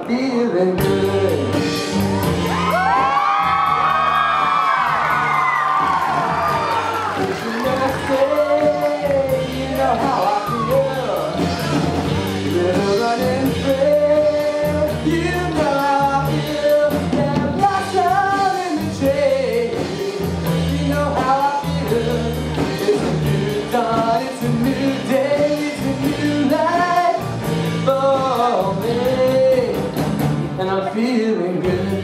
I'm feeling good. You never say, you know how I feel. Little running friend, you know how I feel. And blossom in the shade, you know how I feel. It's a new dawn, it's a new day, it's a new life for me, and I'm feeling good.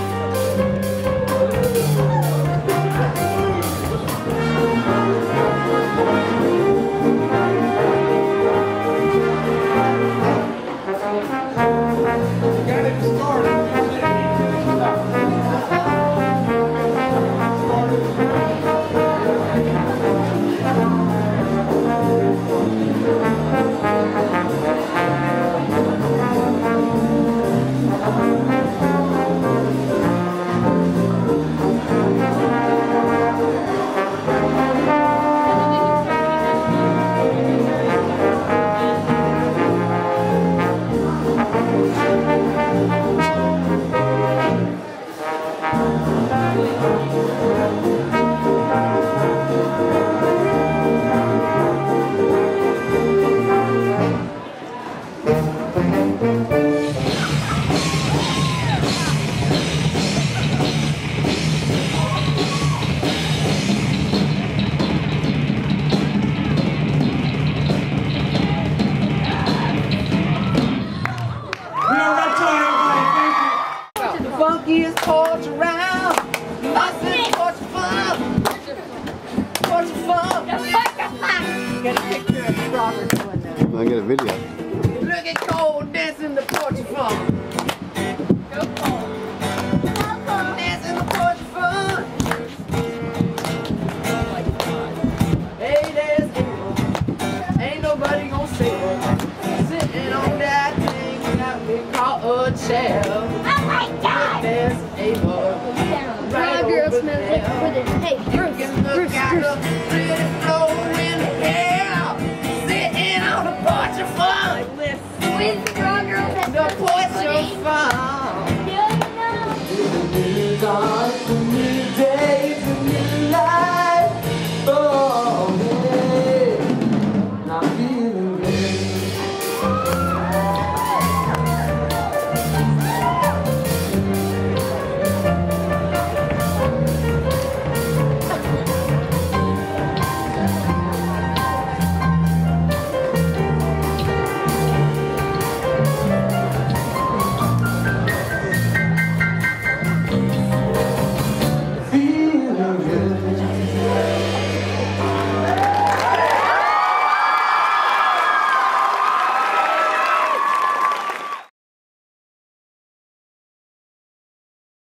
Funkiest porch around. I said porch fun. Porch fun. Get a picture of Robert doing that. I get a video. Look at Cole dancing the porch fun. Go Cole. Dancing the porch fun. Hey, there's Abel. Ain't nobody gonna save her. Sitting on that thing that we call a chair. There's Ava, right girl over smells there. like pudding. Hey, Bruce, You can look at her pretty flowing hair, sitting on the porch of fun. with the girls The porch of fun.